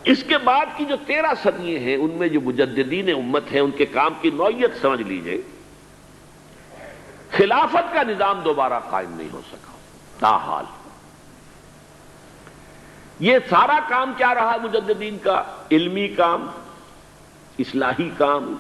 اس کے بعد کی جو 13 صدییں ہیں ان میں جو مجددین امت ہیں ان کے کام کی نوعیت سمجھ لیجئے، خلافت کا نظام دوبارہ قائم نہیں ہو سکا تاحال۔ یہ سارا کام کیا رہا مجددین کا؟ علمی کام، اصلاحی کام،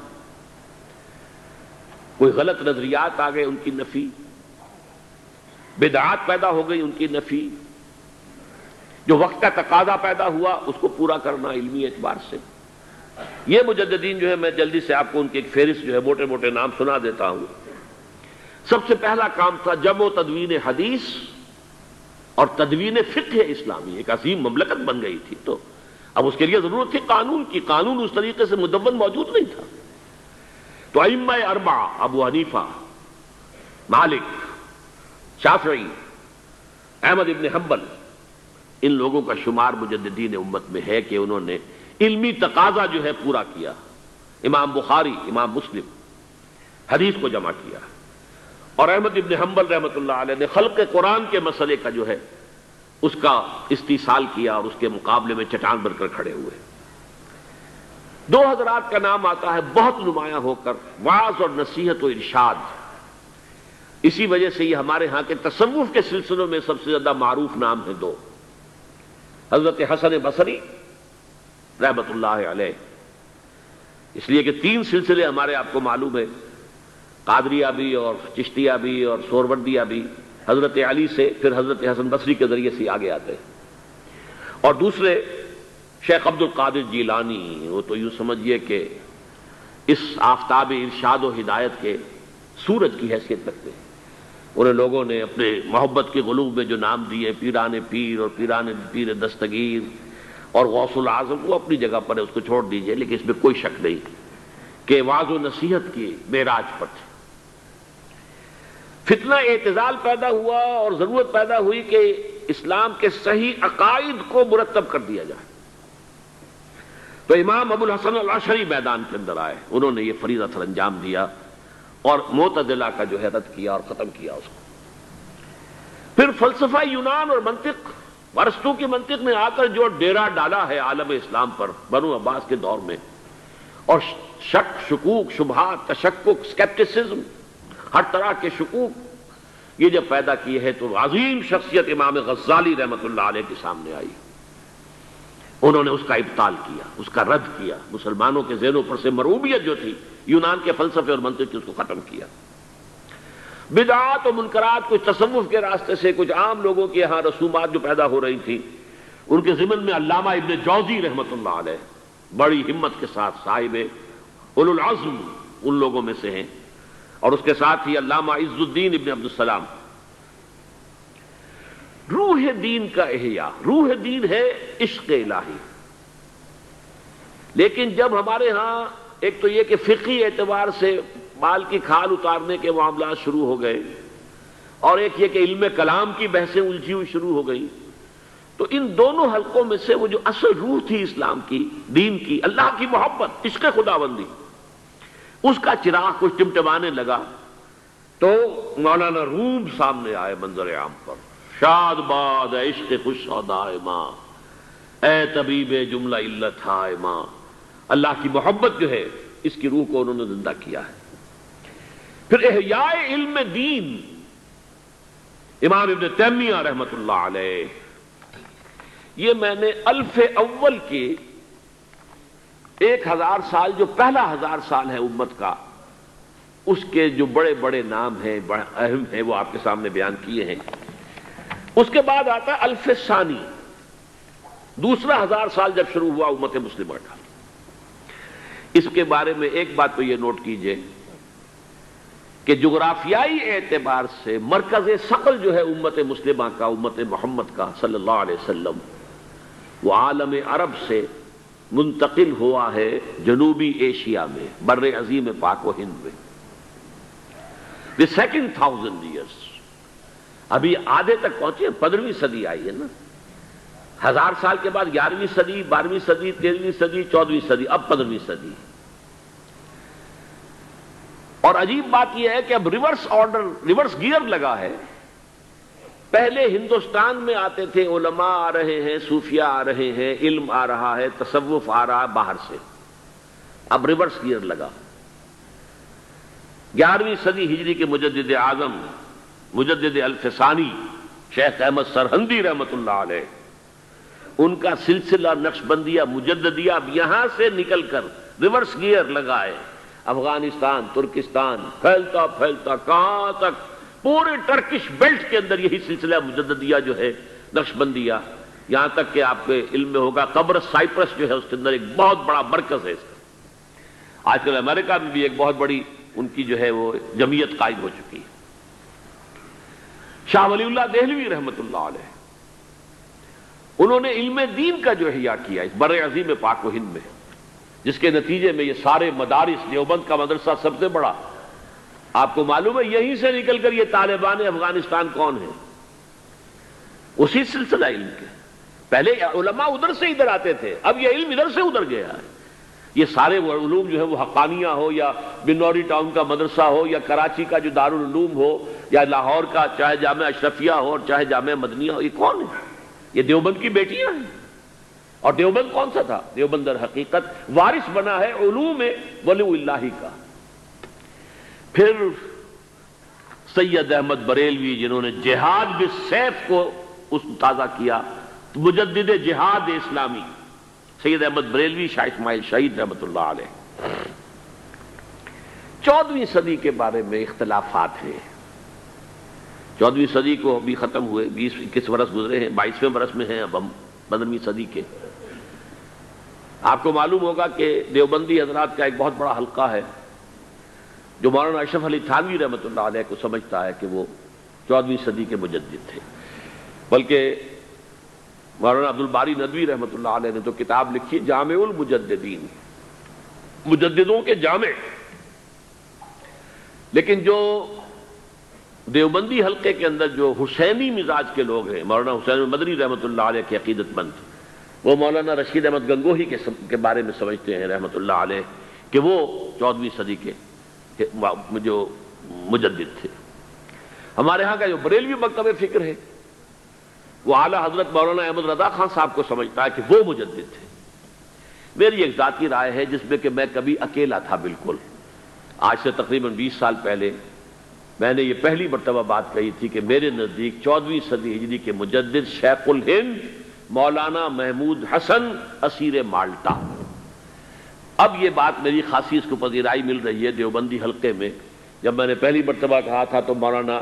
کوئی غلط نظریات آ گئے ان کی نفی، بدعات پیدا ہو گئی ان کی نفی، جو وقت کا تقاضا پیدا ہوا اس کو پورا کرنا علمی اعتبار سے۔ یہ مجددین جو ہے، میں جلدی سے آپ کو ان کی ایک فہرست جو ہے موٹے موٹے نام سنا دیتا ہوں۔ سب سے پہلا کام تھا جمع و تدوین حدیث اور تدوین فقہ اسلامی، ایک عظیم مملکت بن گئی تھی، تو اب اس کے لیے ضرورت تھی قانون کی، قانون اس طریقے سے مدون موجود نہیں تھا۔ تو ائمہ اربعہ ابو حنیفہ، مالک، شافعی، احمد ابن حنبل، ان لوگوں کا شمار مجددین امت میں ہے کہ انہوں نے علمی تقاضا جو ہے پورا کیا۔ امام بخاری، امام مسلم، حدیث کو جمع کیا، اور احمد ابن حنبل رحمۃ اللہ علیہ نے خلق قرآن کے مسئلے کا جو ہے اس کا استیصال کیا اور اس کے مقابلے میں چٹان بن کر کھڑے ہوئے۔ دو حضرات کا نام آتا ہے بہت نمایاں ہو کر، وعظ اور نصیحت و ارشاد۔ اسی وجہ سے یہ ہمارے ہاں کے تصوف کے سلسلوں میں سب سے زیادہ معروف نام ہیں دو، حضرت حسن بصری رحمۃ اللہ علیہ، اس لیے کہ 3 سلسلے ہمارے آپ کو معلوم ہے، قادریہ بھی اور چشتیہ بھی اور سہروردیہ بھی، حضرت علی سے پھر حضرت حسن بصری کے ذریعے سے آگے آتے ہیں۔ اور دوسرے شیخ عبد القادر جیلانی، وہ تو یوں سمجھیے کہ اس آفتاب ارشاد و ہدایت کے سورج کی حیثیت رکھتے ہیں۔ انہیں لوگوں نے اپنے محبت کے غلوب میں جو نام دیے، پیران پیر اور پیران پیر دستگیر اور غوث العظم، وہ اپنی جگہ پر ہے، اس کو چھوڑ دیجئے، لیکن اس میں کوئی شک نہیں کہ وعظ و نصیحت کی معراج پر تھے۔ فتنہ اعتزال پیدا ہوا اور ضرورت پیدا ہوئی کہ اسلام کے صحیح عقائد کو مرتب کر دیا جائے، تو امام ابو الحسن الاشعری میدان کے اندر آئے، انہوں نے یہ فریضہ سر انجام دیا اور معتزلہ کا جو ہے رد کیا اور ختم کیا اس کو۔ پھر فلسفہ یونان اور منطق، ارسطو کی منطق نے آ کر جو ڈیرا ڈالا ہے عالم اسلام پر بنو عباس کے دور میں، اور شک، شکوک، شبہات، تشکک، سکیپٹسزم، ہر طرح کے شکوک یہ جب پیدا کیے ہیں، تو عظیم شخصیت امام غزالی رحمۃ اللہ علیہ کے سامنے آئی۔ انہوں نے اس کا ابطال کیا، اس کا رد کیا، مسلمانوں کے ذہنوں پر سے مرعوبیت جو تھی یونان کے فلسفے اور منطق کی، اس کو ختم کیا۔ بدعات و منکرات کچھ تصوف کے راستے سے، کچھ عام لوگوں کے یہاں رسومات جو پیدا ہو رہی تھی، ان کے ضمن میں علامہ ابن جوزی رحمۃ اللہ علیہ بڑی ہمت کے ساتھ، صاحب اولو العزم ان لوگوں میں سے ہیں، اور اس کے ساتھ ہی علامہ عز الدین ابن عبد السلام۔ روح دین کا احیاء، روح دین ہے عشق الہی، لیکن جب ہمارے ہاں ایک تو یہ کہ فقہی اعتبار سے بال کی کھال اتارنے کے معاملات شروع ہو گئے، اور ایک یہ کہ علم کلام کی بحثیں الجھی ہوئی شروع ہو گئی، تو ان دونوں حلقوں میں سے وہ جو اصل روح تھی اسلام کی، دین کی، اللہ کی محبت، عشق خداوندی، اس کا چراغ کچھ ٹمٹمانے لگا، تو مولانا روم سامنے آئے منظر عام پر، شاد باد عشق خوش سودائے ماں، اے طبیب جملہ علت ہائے ماں۔ اللہ کی محبت جو ہے اس کی روح کو انہوں نے زندہ کیا ہے۔ پھر احیاء علم دین، امام ابن تیمیہ رحمۃ اللہ علیہ، یہ میں نے الف اول کے 1000 سال، جو پہلا 1000 سال ہے امت کا، اس کے جو بڑے بڑے نام ہیں، بڑے اہم ہیں، وہ آپ کے سامنے بیان کیے ہیں۔ اس کے بعد آتا ہے الف ثانی، دوسرا 1000 سال جب شروع ہوا امت مسلمہ کا۔ اس کے بارے میں ایک بات تو یہ نوٹ کیجئے کہ جغرافیائی اعتبار سے مرکز ثقل جو ہے امت مسلمہ کا، امت محمد کا صلی اللہ علیہ وسلم، وہ عالم عرب سے منتقل ہوا ہے جنوبی ایشیا میں، بر عظیم پاک و ہند میں۔ the second 1000 years، ابھی آدھے تک پہنچے، 15ویں صدی آئی ہے نا، 1000 سال کے بعد 11ویں صدی، 12ویں صدی، 13ویں صدی، 14ویں صدی، اب 15ویں صدی۔ اور عجیب بات یہ ہے کہ اب ریورس آرڈر، ریورس گیئر لگا ہے پہلے ہندوستان میں آتے تھے علماء آ رہے ہیں، صوفیاء آ رہے ہیں، علم آ رہا ہے، تصوف آ رہا ہے باہر سے. اب ریورس گیئر لگا. 11ویں صدی ہجری کے مجدد اعظم مجدد الفسانی شیخ احمد سرہندی رحمت اللہ علیہ، ان کا سلسلہ نقشبندیہ مجددیہ اب یہاں سے نکل کر ریورس گیئر لگائے افغانستان، ترکستان، پھیلتا پھیلتا کہاں تک پورے ٹرکش بیلٹ کے اندر یہی سلسلہ مجددیہ جو ہے نقشبندیہ، یہاں تک کہ آپ کے علم میں ہوگا قبر سائپرس جو ہے اس کے اندر ایک بہت بڑا مرکز ہے اس کا. آج کل امریکہ میں بھی ایک بہت بڑی ان کی جو ہے وہ جمعیت قائم ہو چکی ہے. شاہ ولی اللہ دہلوی رحمت اللہ علیہ، انہوں نے علم دین کا جو احیاء کیا اس بر عظیم پاک و ہند میں، جس کے نتیجے میں یہ سارے مدارس، دیوبند کا مدرسہ سب سے بڑا، آپ کو معلوم ہے یہیں سے نکل کر یہ طالبان افغانستان کون ہیں؟ اسی سلسلہ علم کے. پہلے علماء ادھر سے ادھر آتے تھے، اب یہ علم ادھر سے ادھر گیا ہے. یہ سارے علوم جو ہے وہ حقانیہ ہو یا بنوری ٹاؤن کا مدرسہ ہو یا کراچی کا جو دارالعلوم ہو یا لاہور کا چاہے جامعہ اشرفیہ ہو اور چاہے جامعہ مدنیہ ہو، یہ کون ہے؟ یہ دیوبند کی بیٹیاں ہیں. اور دیوبند کون سا تھا؟ دیوبند در حقیقت وارث بنا ہے علوم ولی اللہ کا. پھر سید احمد بریلوی جنہوں نے جہاد بالسیف کو اس تازہ کیا، مجدد جہاد اسلامی سید احمد بریلوی، شاہ اسماعیل شہید رحمت اللہ علیہ. 14ویں صدی کے بارے میں اختلافات ہیں. 14ویں صدی کو ابھی ختم ہوئے، 20-21 برس گزرے ہیں، 22ویں برس میں ہیں اب ہم 15ویں صدی کے. آپ کو معلوم ہوگا کہ دیوبندی حضرات کا ایک بہت بڑا حلقہ ہے جو مولانا اشرف علی تھانوی رحمت اللہ علیہ کو سمجھتا ہے کہ وہ 14ویں صدی کے مجدد تھے. بلکہ مولانا عبد الباری ندوی رحمت اللہ علیہ نے تو کتاب لکھی جامع المجددین، مجددوں کے جامع. لیکن جو دیوبندی حلقے کے اندر جو حسینی مزاج کے لوگ ہیں، مولانا حسین مدنی رحمت اللہ علیہ کے عقیدت مند، وہ مولانا رشید احمد گنگوہی کے بارے میں سمجھتے ہیں رحمت اللہ علیہ کہ وہ 14ویں صدی کے جو مجدد تھے. ہمارے ہاں کا جو بریلوی مکتب فکر ہے وہ اعلیٰ حضرت مولانا احمد رضا خان صاحب کو سمجھتا ہے کہ وہ مجدد تھے. میری ایک ذاتی رائے ہے جس میں کہ میں کبھی اکیلا تھا. بالکل آج سے تقریباً 20 سال پہلے میں نے یہ پہلی مرتبہ بات کہی تھی کہ میرے نزدیک 14ویں صدی ہجری کے مجدد شیخ الہند مولانا محمود حسن اسیر مالٹا. اب یہ بات میری خاصی اس کو پذیرائی مل رہی ہے دیوبندی حلقے میں. جب میں نے پہلی مرتبہ کہا تھا تو مولانا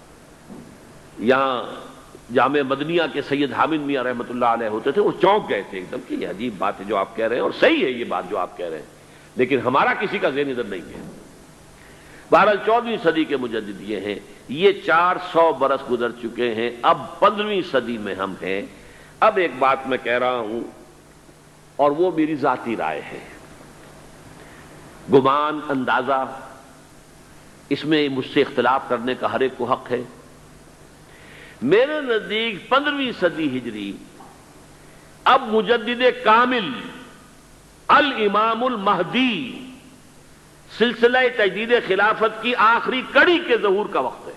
یہاں جامع مدنیہ کے سید حامد میاں رحمت اللہ علیہ ہوتے تھے، وہ چونک گئے تھے ایک دم کہ یہ عجیب بات ہے جو آپ کہہ رہے ہیں، اور صحیح ہے یہ بات جو آپ کہہ رہے ہیں، لیکن ہمارا کسی کا ذہن ادھر نہیں ہے. بہرحال 14ویں صدی کے مجدد یہ ہیں. یہ 400 برس گزر چکے ہیں، اب 15ویں صدی میں ہم ہیں. اب ایک بات میں کہہ رہا ہوں اور وہ میری ذاتی رائے ہے، گمان، اندازہ، اس میں مجھ سے اختلاف کرنے کا ہر ایک کو حق ہے. میرے نزدیک 15ویں صدی ہجری اب مجدد کامل الامام المہدی سلسلہ تجدید خلافت کی آخری کڑی کے ظہور کا وقت ہے.